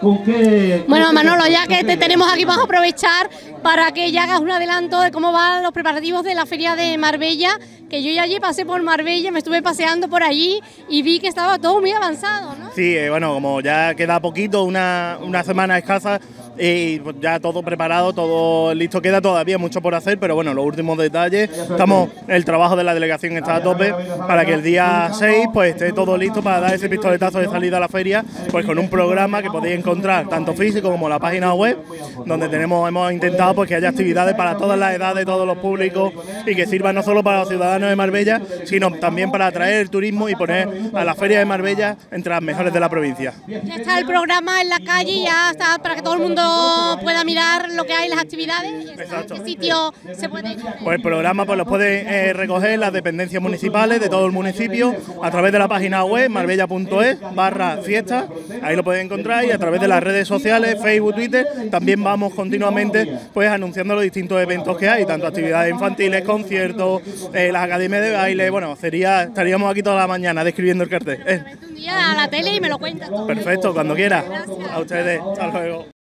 Bueno, Manolo, ya que te tenemos aquí, vamos a aprovechar para que ya hagas un adelanto de cómo van los preparativos de la Feria de Marbella, que yo ya allí pasé por Marbella, me estuve paseando por allí y vi que estaba todo muy avanzado, ¿no? Sí, bueno, como ya queda poquito, una semana escasa, y pues ya todo preparado, todo listo, queda todavía mucho por hacer, pero bueno, los últimos detalles, el trabajo de la delegación está a tope para que el día 6 pues esté todo listo para dar ese pistoletazo de salida a la feria, pues con un programa que podéis encontrar tanto físico como en la página web, donde hemos intentado pues que haya actividades para todas las edades, todos los públicos, y que sirvan no solo para los ciudadanos de Marbella, sino también para atraer el turismo y poner a la feria de Marbella entre las mejores de la provincia. Ya está el programa en la calle, ya está para que todo el mundo pueda mirar lo que hay, las actividades. Exacto. ¿En qué sitio se puede? Pues el programa pues los pueden recoger las dependencias municipales de todo el municipio a través de la página web marbella.es/fiesta, ahí lo pueden encontrar, y a través de las redes sociales, Facebook, Twitter, también vamos continuamente pues anunciando los distintos eventos que hay, tanto actividades infantiles, conciertos, las academias de baile. Bueno, estaríamos aquí toda la mañana describiendo el cartel. Un día a la tele y me lo cuentas todo. Perfecto, cuando quiera. Gracias. A ustedes, hasta luego.